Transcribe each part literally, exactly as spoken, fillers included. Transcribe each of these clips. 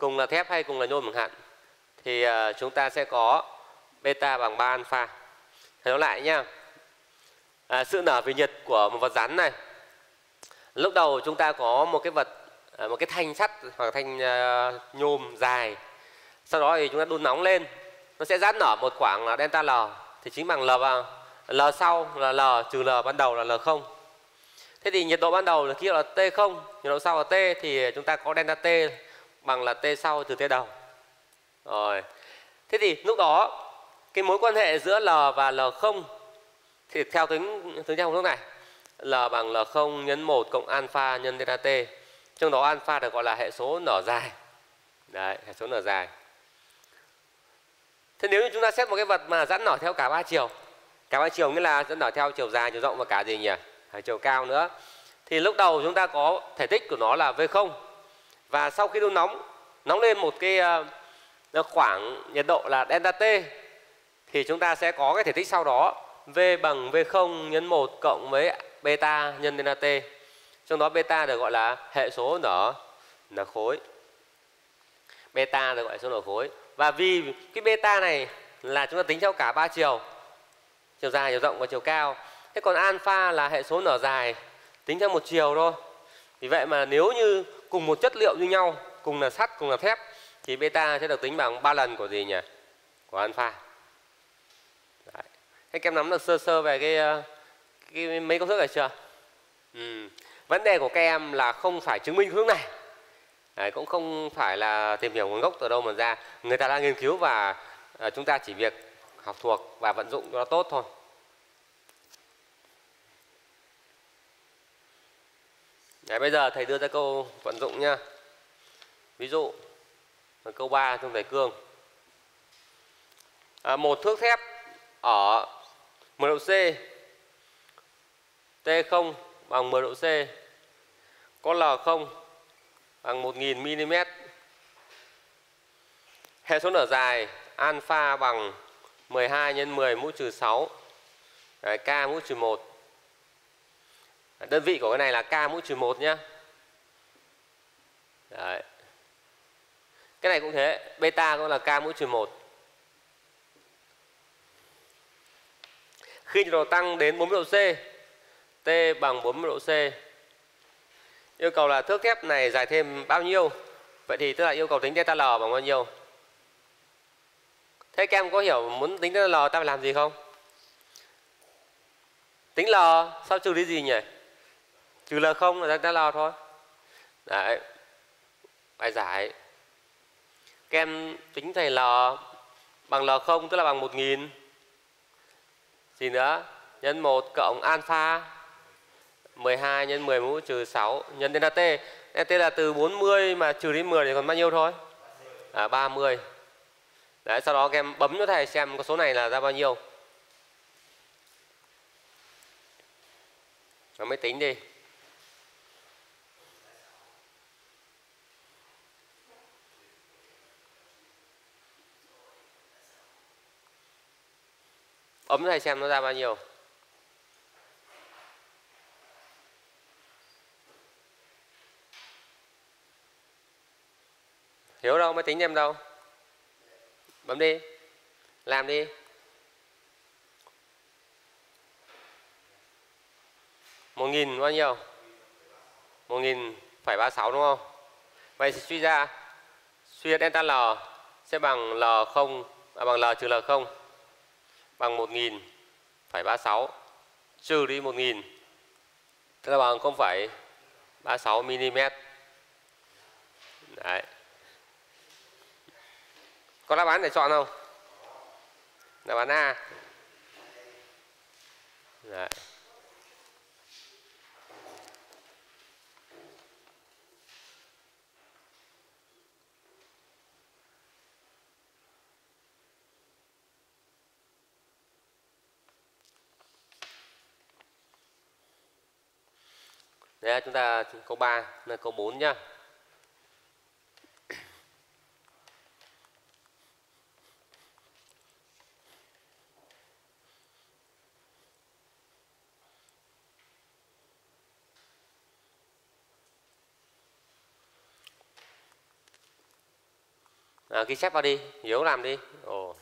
cùng là thép hay cùng là nhôm chẳng hạn, thì uh, chúng ta sẽ có beta bằng ba alpha. Nói lại nhá. À, sự nở về nhiệt của một vật rắn này. Lúc đầu chúng ta có một cái vật, một cái thanh sắt hoặc thanh uh, nhôm dài. Sau đó thì chúng ta đun nóng lên, nó sẽ giãn nở một khoảng là delta L, thì chính bằng L vào L sau là L trừ L ban đầu là L không. Thế thì nhiệt độ ban đầu là khi là T không, nhiệt độ sau là T, thì chúng ta có delta T bằng là T sau trừ T đầu. Rồi. Thế thì lúc đó cái mối quan hệ giữa L và L không thì theo tính tính theo công thức này, L bằng L không nhân một cộng alpha nhân delta T. Trong đó alpha được gọi là hệ số nở dài. Đấy, hệ số nở dài. Thế nếu như chúng ta xét một cái vật mà giãn nở theo cả ba chiều, cả ba chiều nghĩa là giãn nở theo chiều dài, chiều rộng và cả gì nhỉ? Chiều cao nữa. Thì lúc đầu chúng ta có thể tích của nó là V không. Và sau khi đun nóng, nóng lên một cái uh, khoảng nhiệt độ là delta T, thì chúng ta sẽ có cái thể tích sau đó V bằng V không nhân một cộng với beta nhân delta T. Trong đó beta được gọi là hệ số nở nở khối. Beta được gọi là số nở khối. Và vì cái beta này là chúng ta tính theo cả ba chiều, chiều dài, chiều rộng và chiều cao. Thế còn alpha là hệ số nở dài, tính theo một chiều thôi. Vì vậy mà nếu như cùng một chất liệu như nhau, cùng là sắt, cùng là thép, thì beta sẽ được tính bằng ba lần của gì nhỉ? Của alpha. Đấy. Thế các em nắm được sơ sơ về cái, cái mấy công thức này chưa? Ừ. Vấn đề của các em là không phải chứng minh công thức này. Đấy, cũng không phải là tìm hiểu nguồn gốc từ đâu mà ra. Người ta đã nghiên cứu và à, chúng ta chỉ việc học thuộc và vận dụng cho nó tốt thôi. Đấy, bây giờ thầy đưa ra câu vận dụng nhá. Ví dụ câu ba trong đề cương. À, một thước thép ở mười độ C, T không bằng mười độ C, có L không bằng một nghìn mi-li-mét. Hệ số nở dài alpha bằng mười hai nhân mười mũ trừ sáu. Đấy, K mũ trừ một. Đơn vị của cái này là K mũ trừ một nhá. Đấy. Cái này cũng thế, beta cũng là K mũ trừ một. Khi nhiệt độ tăng đến bốn mươi độ C, T bằng bốn mươi độ C. Yêu cầu là thước thép này dài thêm bao nhiêu? Vậy thì tức là yêu cầu tính delta L bằng bao nhiêu? Thế các em có hiểu muốn tính delta L ta phải làm gì không? Tính L sao trừ đi gì nhỉ? Trừ L không là delta L thôi. Đấy. Bài giải. Các em tính thầy L bằng L không tức là bằng một nghìn. Gì nữa? Nhân một cộng alpha mười hai nhân mười mũ trừ sáu nhân delta T. Delta T là từ bốn mươi mà trừ đi mười thì còn bao nhiêu thôi? À, ba mươi. Đấy, sau đó các em bấm cho thầy xem có số này là ra bao nhiêu. Nó mới tính đi. Bấm cho thầy xem nó ra bao nhiêu. Hiểu đâu, máy tính em đâu. Bấm đi. Làm đi. Một nghìn bao nhiêu? Một nghìn phẩy ba sáu đúng không? Vậy thì suy ra suy ra delta L sẽ bằng L không à, bằng L trừ L không bằng một nghìn phẩy ba sáu trừ đi một nghìn tức là bằng không phẩy ba sáu mi-li-mét. Đấy. Có đáp án để chọn không? Đáp án A. Đấy. Đấy, chúng ta câu ba là câu bốn nhá. À, ghi chép vào đi, Hiếu làm đi. Ồ.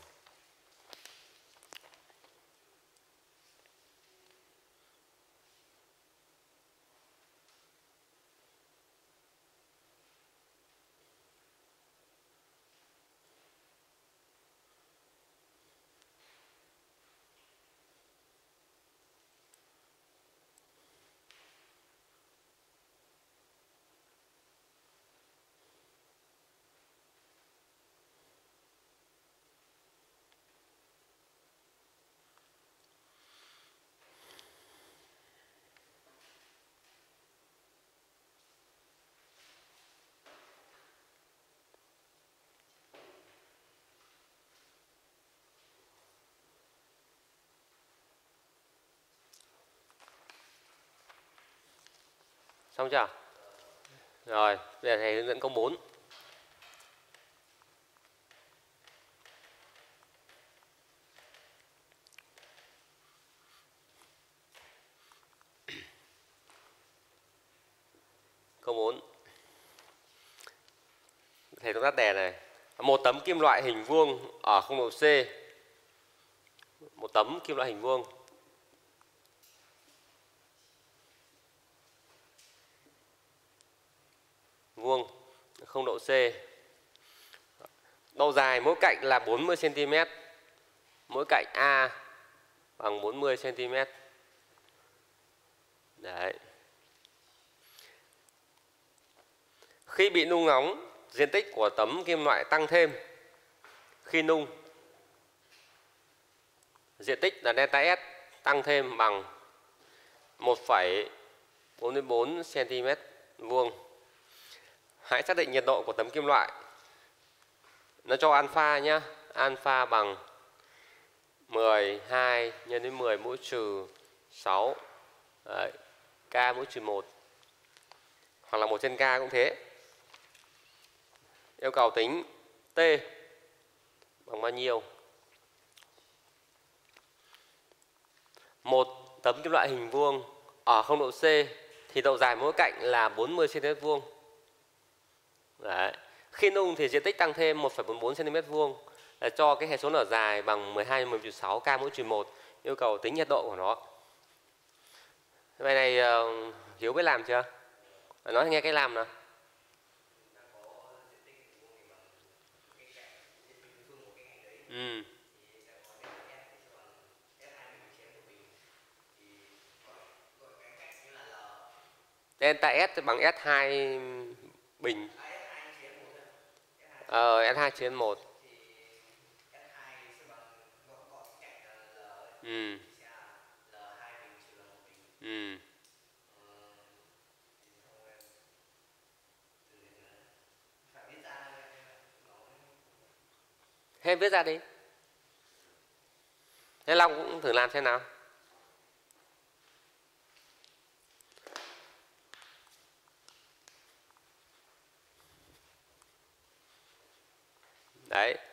Xong chưa? Rồi, bây giờ thầy hướng dẫn câu bốn. Câu bốn. Thầy tóm tắt đề này. Một tấm kim loại hình vuông ở không độ C. Một tấm kim loại hình vuông vuông không độ C. Độ dài mỗi cạnh là bốn mươi xăng ti mét. Mỗi cạnh A bằng bốn mươi xăng ti mét. Đấy. Khi bị nung nóng, diện tích của tấm kim loại tăng thêm. Khi nung, diện tích là delta S tăng thêm bằng một phẩy bốn mươi bốn xăng ti mét vuông. Hãy xác định nhiệt độ của tấm kim loại. Nó cho alpha nhá, alpha bằng mười hai nhân với mười mũ trừ sáu. Đấy. K mũ trừ một. Hoặc là một trên K cũng thế. Yêu cầu tính T bằng bao nhiêu? Một tấm kim loại hình vuông ở không độ C thì độ dài mỗi cạnh là bốn mươi xăng ti mét vuông. Đấy. Khi nung thì diện tích tăng thêm một phẩy bốn mươi bốn xăng ti mét vuông, là cho cái hệ số nở dài bằng mười hai nhân mười trừ sáu K mũ trừ một. Yêu cầu tính nhiệt độ của nó. Bài này uh, Hiếu biết làm chưa? Nói nghe cách làm nào. Ừ. Delta S bằng S hai bình. Ờ, S hai trên một. Ừ. Ừ. Thế viết ra đi. Thế Long cũng thử làm xem nào. Đấy.